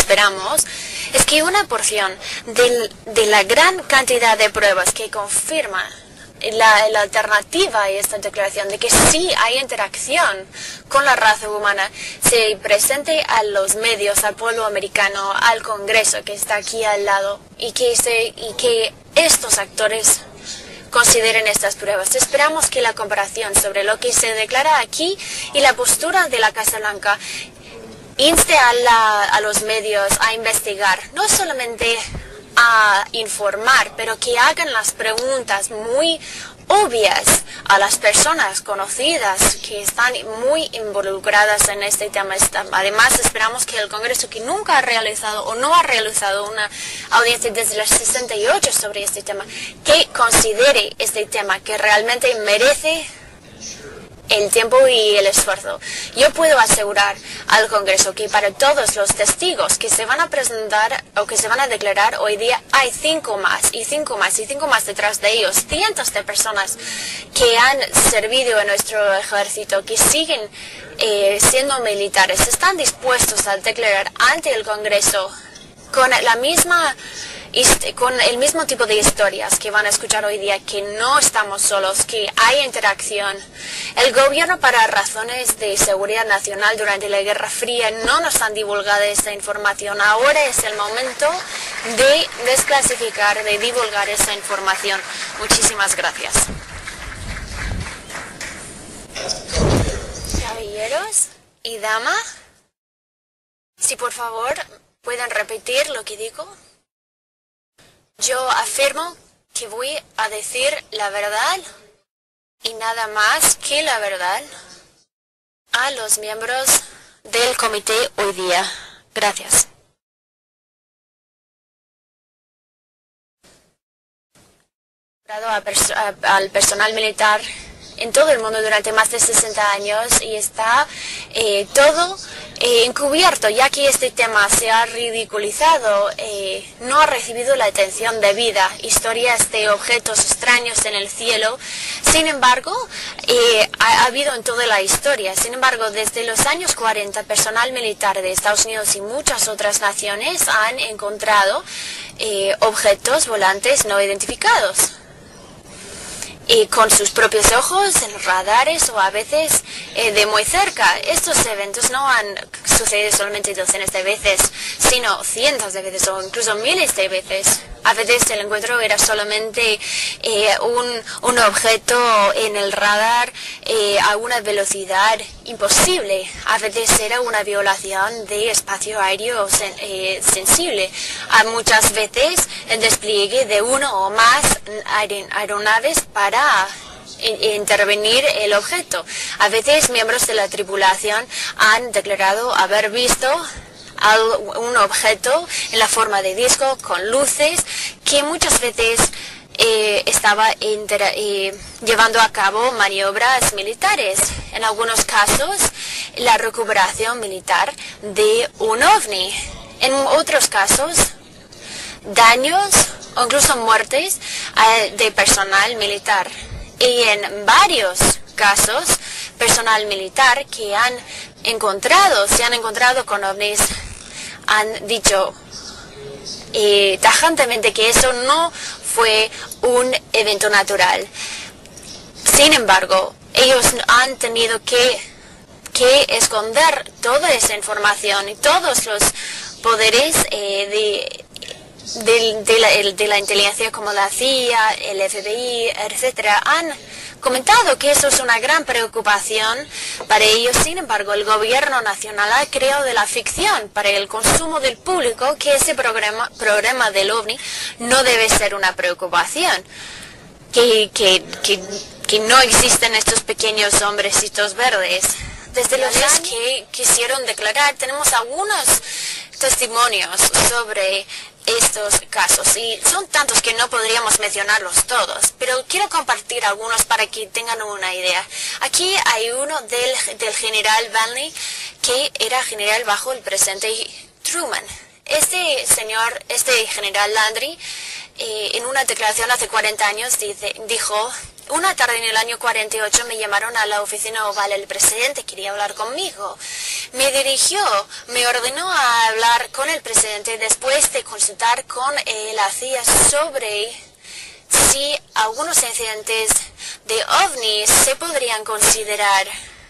esperamos es que una porción de la gran cantidad de pruebas que confirman la alternativa a esta declaración de que sí hay interacción con la raza humana se presente a los medios, al pueblo americano, al Congreso que está aquí al lado y que estos actores consideren estas pruebas. Esperamos que la comparación sobre lo que se declara aquí y la postura de la Casa Blanca inste a los medios a investigar, no solamente a informar, pero que hagan las preguntas muy obvias a las personas conocidas que están muy involucradas en este tema. Además, esperamos que el Congreso, que nunca ha realizado o no ha realizado una audiencia desde el 68 sobre este tema, que considere este tema que realmente merece el tiempo y el esfuerzo. Yo puedo asegurar al Congreso que para todos los testigos que se van a presentar o que se van a declarar hoy día hay 5 más y 5 más y 5 más detrás de ellos. Cientos de personas que han servido en nuestro ejército, que siguen siendo militares, están dispuestos a declarar ante el Congreso con el mismo tipo de historias que van a escuchar hoy día, que no estamos solos, que hay interacción. El gobierno, para razones de seguridad nacional durante la Guerra Fría, no nos han divulgado esta información. Ahora es el momento de desclasificar, de divulgar esa información. Muchísimas gracias. Caballeros y dama, si por favor pueden repetir lo que digo. Yo afirmo que voy a decir la verdad y nada más que la verdad a los miembros del comité hoy día. Gracias. Al personal militar en todo el mundo durante más de 60 años y está todo encubierto, ya que este tema se ha ridiculizado, no ha recibido la atención debida. Historias de objetos extraños en el cielo, sin embargo, ha habido en toda la historia. Sin embargo, desde los años 40, personal militar de Estados Unidos y muchas otras naciones han encontrado objetos volantes no identificados. Y con sus propios ojos, en los radares o a veces de muy cerca. Estos eventos no han sucedido solamente docenas de veces, sino cientos de veces o incluso miles de veces. A veces el encuentro era solamente un objeto en el radar a una velocidad imposible. A veces era una violación de espacio aéreo sensible. Muchas veces el despliegue de uno o más aeronaves para intervenir el objeto. A veces miembros de la tripulación han declarado haber visto un objeto en la forma de disco con luces que muchas veces estaba llevando a cabo maniobras militares. En algunos casos, la recuperación militar de un ovni. En otros casos, daños o incluso muertes de personal militar. Y en varios casos, personal militar que se han encontrado con ovnis, han dicho tajantemente que eso no fue un evento natural. Sin embargo, ellos han tenido que esconder toda esa información y todos los poderes de la inteligencia como la CIA, el FBI, etcétera, han comentado que eso es una gran preocupación para ellos. Sin embargo, el gobierno nacional ha creado de la ficción para el consumo del público que ese programa del OVNI no debe ser una preocupación, que no existen estos pequeños hombrecitos verdes. Desde los días que quisieron declarar, tenemos algunos testimonios sobre estos casos y son tantos que no podríamos mencionarlos todos, pero quiero compartir algunos para que tengan una idea. Aquí hay uno del general Vanley, que era general bajo el presidente Truman. Este general Landry, en una declaración hace 40 años dijo, una tarde en el año 48 me llamaron a la oficina oval, el presidente quería hablar conmigo. Me dirigió, me ordenó a hablar con el presidente después de consultar con la CIA sobre si algunos incidentes de ovnis se podrían considerar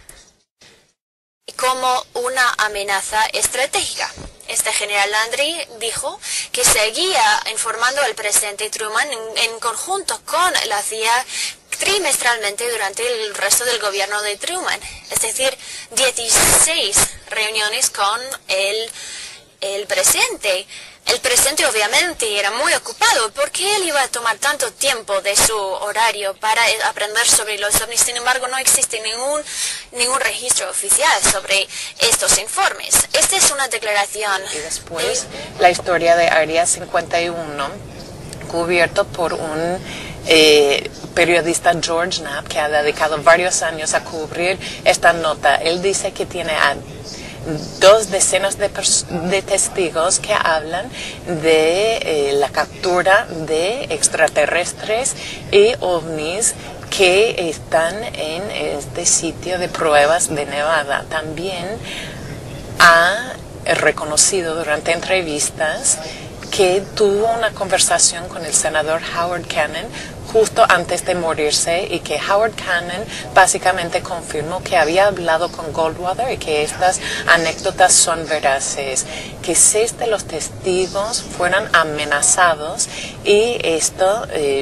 como una amenaza estratégica. Este general Landry dijo que seguía informando al presidente Truman en conjunto con la CIA trimestralmente durante el resto del gobierno de Truman, es decir, 16 reuniones con el presidente. El presidente obviamente era muy ocupado porque él iba a tomar tanto tiempo de su horario para aprender sobre los ovnis. Sin embargo, no existe ningún registro oficial sobre estos informes. Esta es una declaración. Y después la historia de Área 51, cubierto por un periodista George Knapp, que ha dedicado varios años a cubrir esta nota. Él dice que tiene 2 decenas de testigos que hablan de la captura de extraterrestres y ovnis que están en este sitio de pruebas de Nevada. También ha reconocido durante entrevistas que tuvo una conversación con el senador Howard Cannon justo antes de morirse, y que Howard Cannon básicamente confirmó que había hablado con Goldwater y que estas anécdotas son veraces, que 6 de los testigos fueron amenazados, y esto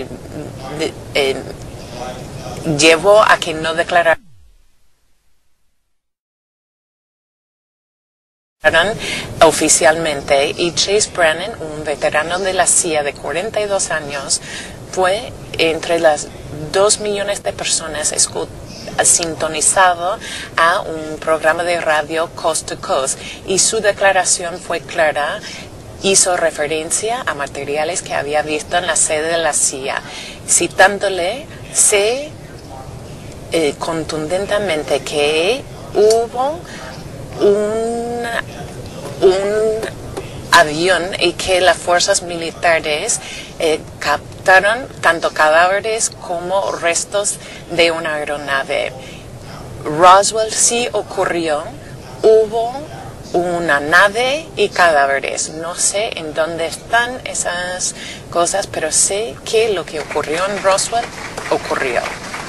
llevó a que no declararan oficialmente. Y Chase Brennan, un veterano de la CIA de 42 años, fue entre las 2 millones de personas sintonizado a un programa de radio Coast to Coast, y su declaración fue clara. Hizo referencia a materiales que había visto en la sede de la CIA, citándole contundentemente que hubo un avión y que las fuerzas militares captaron tanto cadáveres como restos de una aeronave. Roswell sí ocurrió, hubo una nave y cadáveres. No sé en dónde están esas cosas, pero sé que lo que ocurrió en Roswell ocurrió.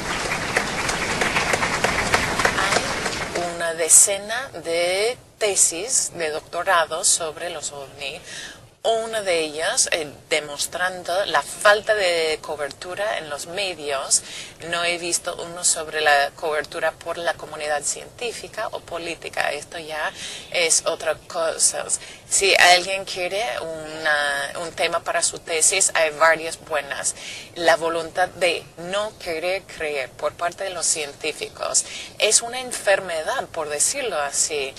Hay una decena de tesis de doctorado sobre los ovni, una de ellas demostrando la falta de cobertura en los medios. No he visto uno sobre la cobertura por la comunidad científica o política. Esto ya es otra cosa. Si alguien quiere un tema para su tesis, hay varias buenas. La voluntad de no querer creer por parte de los científicos es una enfermedad, por decirlo así,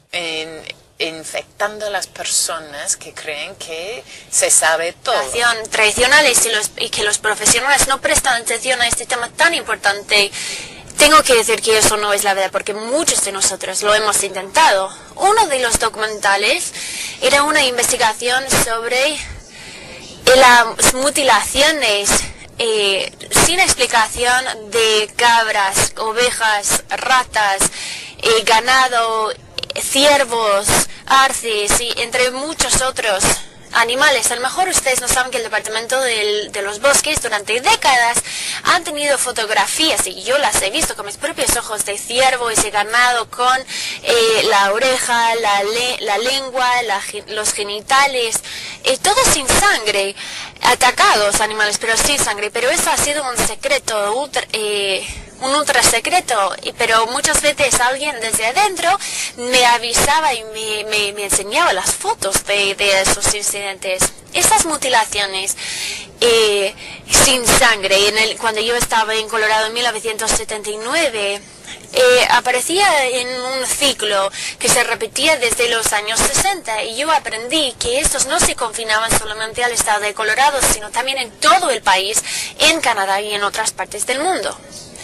infectando a las personas que creen que se sabe todo. Tradicionales y que los profesionales no prestan atención a este tema tan importante. Tengo que decir que eso no es la verdad, porque muchos de nosotros lo hemos intentado. Uno de los documentales era una investigación sobre las mutilaciones sin explicación de cabras, ovejas, ratas, ganado, ciervos, arces y entre muchos otros animales. A lo mejor ustedes no saben que el Departamento de los Bosques durante décadas han tenido fotografías, y yo las he visto con mis propios ojos, de ciervo y ese ganado con la oreja, la lengua, los genitales, todo sin sangre, atacados animales, pero sin sangre. Pero eso ha sido un secreto un ultra secreto, pero muchas veces alguien desde adentro me avisaba y me enseñaba las fotos de esos incidentes. Estas mutilaciones sin sangre, cuando yo estaba en Colorado en 1979, aparecía en un ciclo que se repetía desde los años 60, y yo aprendí que estos no se confinaban solamente al estado de Colorado, sino también en todo el país, en Canadá y en otras partes del mundo.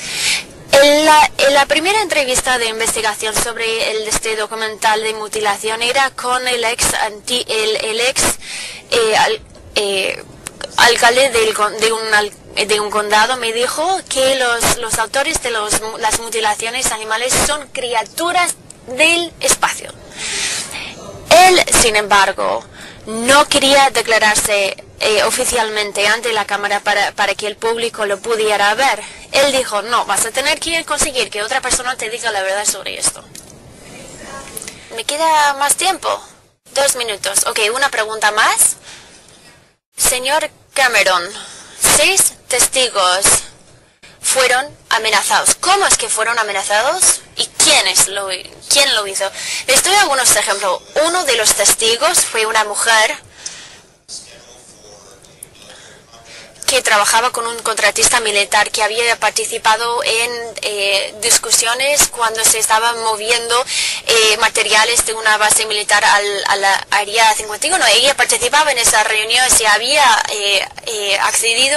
La primera entrevista de investigación sobre este documental de mutilación era con el ex alcalde de un condado me dijo que los autores de las mutilaciones animales son criaturas del espacio. Él, sin embargo, no quería declararse oficialmente ante la cámara para que el público lo pudiera ver. Él dijo, no, vas a tener que conseguir que otra persona te diga la verdad sobre esto. ¿Me queda más tiempo? 2 minutos. Ok, una pregunta más. Señor Cameron, 6 testigos fueron amenazados. ¿Cómo es que fueron amenazados? ¿Y quién lo hizo? Les doy algunos ejemplos. Uno de los testigos fue una mujer que trabajaba con un contratista militar que había participado en discusiones cuando se estaban moviendo materiales de una base militar a la área 51. Ella participaba en esas reuniones y había accedido,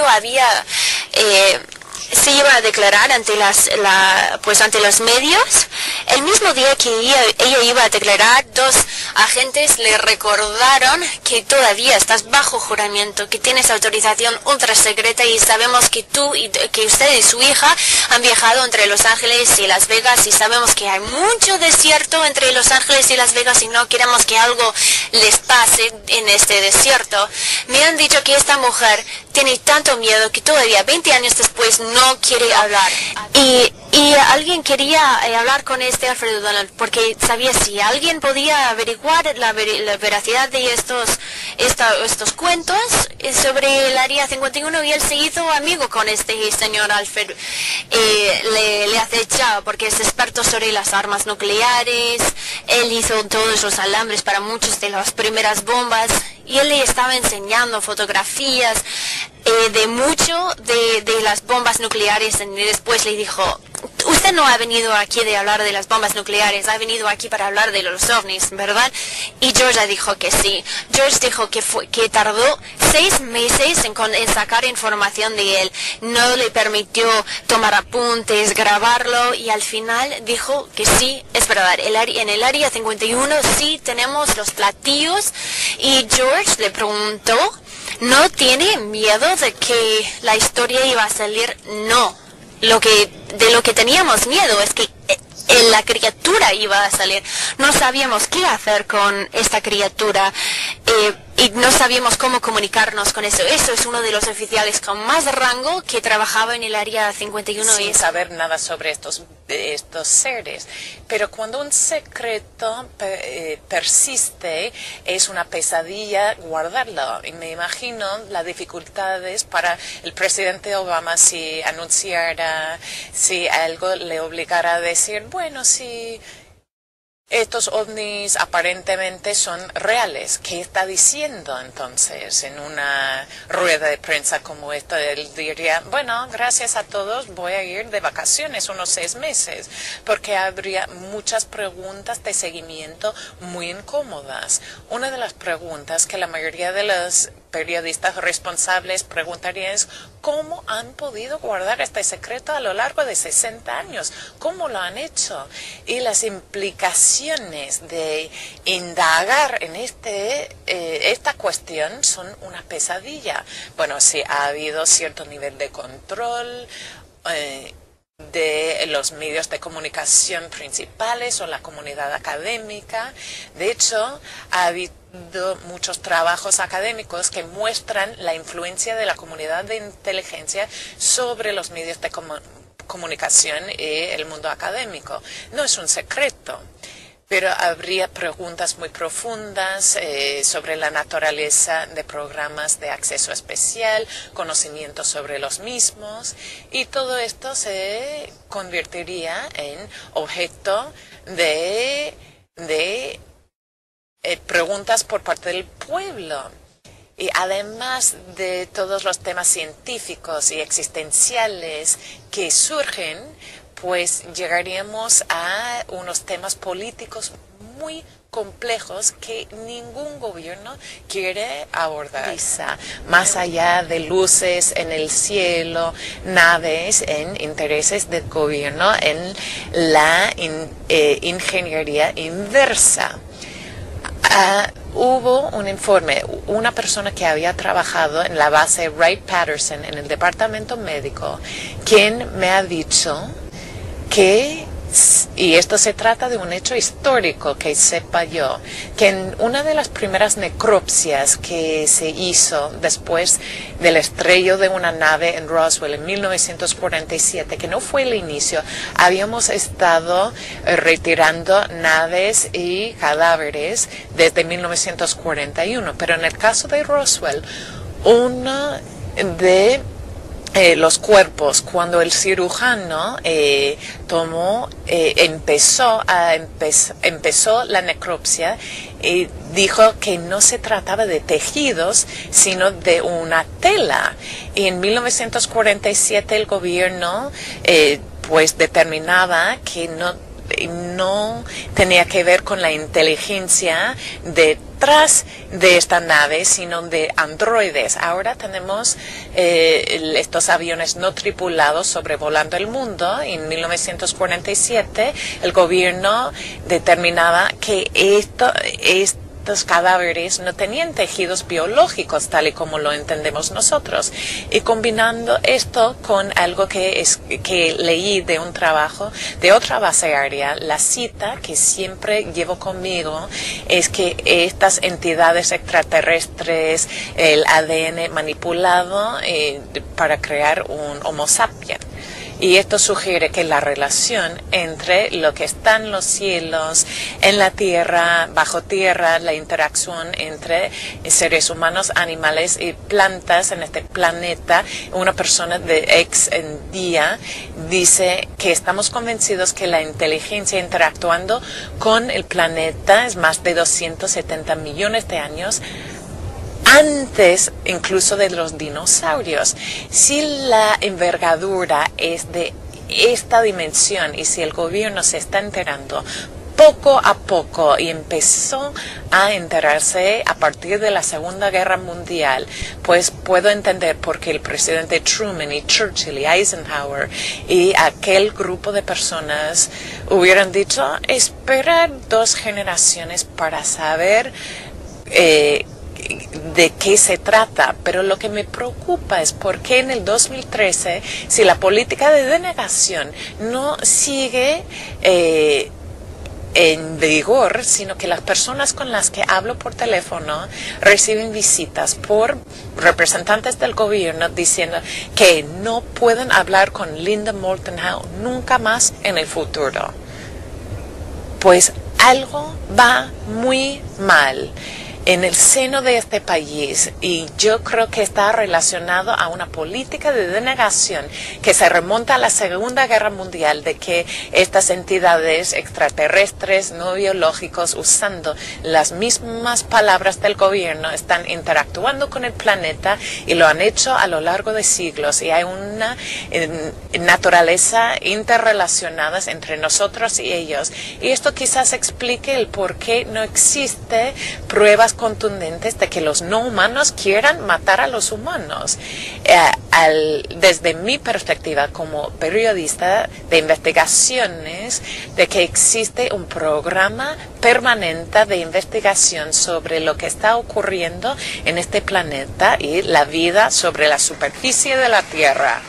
se iba a declarar ante ante los medios. El mismo día que ella iba a declarar, 2 agentes le recordaron que todavía estás bajo juramento, que tienes autorización ultra secreta y sabemos que que usted y su hija han viajado entre Los Ángeles y Las Vegas y sabemos que hay mucho desierto entre Los Ángeles y Las Vegas y no queremos que algo les pase en este desierto. Me han dicho que esta mujer tiene tanto miedo que todavía 20 años después no quiere hablar. Y alguien quería hablar con Alfredo Donald porque sabía si alguien podía averiguar la veracidad de estos cuentos sobre el área 51 y él se hizo amigo con este señor Alfred. Le acechaba porque es experto sobre las armas nucleares. Él hizo todos los alambres para muchas de las primeras bombas y él le estaba enseñando fotografías de las bombas nucleares y después le dijo, usted no ha venido aquí de hablar de las bombas nucleares, ha venido aquí para hablar de los ovnis, ¿verdad? Y George dijo que sí. George dijo que tardó 6 meses en sacar información de él. No le permitió tomar apuntes, grabarlo y al final dijo que sí, es verdad. En el área 51 sí tenemos los platillos y George le preguntó, ¿no tiene miedo de que la historia iba a salir? No. De lo que teníamos miedo es que la criatura iba a salir. No sabíamos qué hacer con esta criatura y no sabíamos cómo comunicarnos con eso. Eso es uno de los oficiales con más rango que trabajaba en el área 51. Sin saber nada sobre estos seres. Pero cuando un secreto persiste, es una pesadilla guardarlo. Y me imagino las dificultades para el presidente Obama si anunciara, si algo le obligara a decir, bueno, si estos ovnis aparentemente son reales. ¿Qué está diciendo entonces en una rueda de prensa como esta? Él diría, bueno, gracias a todos, voy a ir de vacaciones unos 6 meses, porque habría muchas preguntas de seguimiento muy incómodas. Una de las preguntas que la mayoría de los periodistas responsables preguntarían es, ¿cómo han podido guardar este secreto a lo largo de 60 años? ¿Cómo lo han hecho? Y las implicaciones de indagar en esta cuestión son una pesadilla. Bueno, sí ha habido cierto nivel de control de los medios de comunicación principales o la comunidad académica. De hecho, ha habido muchos trabajos académicos que muestran la influencia de la comunidad de inteligencia sobre los medios de comunicación y el mundo académico. No es un secreto, pero habría preguntas muy profundas sobre la naturaleza de programas de acceso especial, conocimiento sobre los mismos, y todo esto se convertiría en objeto de preguntas por parte del pueblo. Y además de todos los temas científicos y existenciales que surgen, pues llegaríamos a unos temas políticos muy complejos que ningún gobierno quiere abordar. Más allá de luces en el cielo, naves en intereses del gobierno, en la ingeniería inversa. hubo un informe, una persona que había trabajado en la base Wright-Patterson en el departamento médico, quien me ha dicho que, y esto se trata de un hecho histórico que sepa yo, que en una de las primeras necropsias que se hizo después del estrello de una nave en Roswell en 1947, que no fue el inicio, habíamos estado retirando naves y cadáveres desde 1941, pero en el caso de Roswell, uno de los cuerpos, cuando el cirujano empezó la necropsia, dijo que no se trataba de tejidos, sino de una tela. Y en 1947 el gobierno pues determinaba que no tenía que ver con la inteligencia detrás de esta nave, sino de androides. Ahora tenemos estos aviones no tripulados sobrevolando el mundo. En 1947 el gobierno determinaba que estos cadáveres no tenían tejidos biológicos tal y como lo entendemos nosotros. Y combinando esto con algo que leí de un trabajo de otra base aérea, la cita que siempre llevo conmigo es que estas entidades extraterrestres, el ADN manipulado para crear un Homo sapiens. Y esto sugiere que la relación entre lo que está en los cielos, en la tierra, bajo tierra, la interacción entre seres humanos, animales y plantas en este planeta. Una persona de ex en día dice que estamos convencidos que la inteligencia interactuando con el planeta es más de 270 millones de años antes incluso de los dinosaurios. Si la envergadura es de esta dimensión y si el gobierno se está enterando poco a poco y empezó a enterarse a partir de la Segunda Guerra Mundial, pues puedo entender por qué el presidente Truman y Churchill y Eisenhower y aquel grupo de personas hubieran dicho esperar 2 generaciones para saber de qué se trata. Pero lo que me preocupa es por qué en el 2013, si la política de denegación no sigue en vigor, sino que las personas con las que hablo por teléfono reciben visitas por representantes del gobierno diciendo que no pueden hablar con Linda Moulton Howe nunca más en el futuro. Pues algo va muy mal en el seno de este país, y yo creo que está relacionado a una política de denegación que se remonta a la Segunda Guerra Mundial, de que estas entidades extraterrestres no biológicos, usando las mismas palabras del gobierno, están interactuando con el planeta y lo han hecho a lo largo de siglos, y hay una naturaleza interrelacionada entre nosotros y ellos, y esto quizás explique el por qué no existe pruebas contundentes de que los no humanos quieran matar a los humanos. Desde mi perspectiva como periodista de investigaciones, de que existe un programa permanente de investigación sobre lo que está ocurriendo en este planeta y la vida sobre la superficie de la Tierra.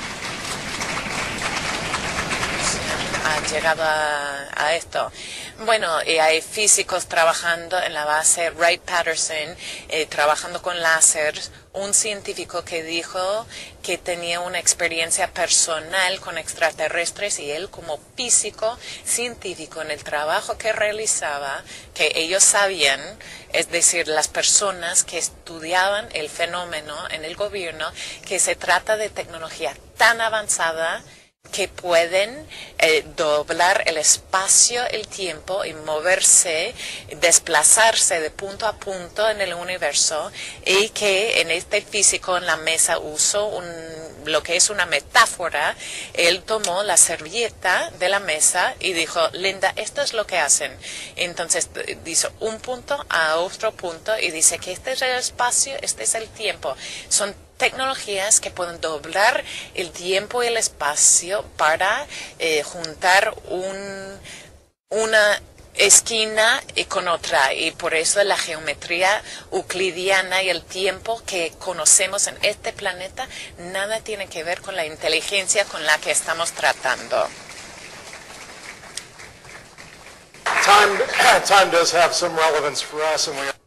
Ha llegado a esto. Bueno, y hay físicos trabajando en la base Wright-Patterson, trabajando con láseres. Un científico que dijo que tenía una experiencia personal con extraterrestres, y él como físico científico en el trabajo que realizaba, que ellos sabían, es decir, las personas que estudiaban el fenómeno en el gobierno, que se trata de tecnología tan avanzada que pueden doblar el espacio, el tiempo y moverse, desplazarse de punto a punto en el universo, y que en este físico en la mesa usó lo que es una metáfora. Él tomó la servilleta de la mesa y dijo: Linda, esto es lo que hacen. Entonces dice un punto a otro punto y dice que este es el espacio, este es el tiempo. Son tecnologías que pueden doblar el tiempo y el espacio para juntar una esquina con otra, y por eso la geometría euclidiana y el tiempo que conocemos en este planeta nada tiene que ver con la inteligencia con la que estamos tratando. Time does have some relevance for us, and we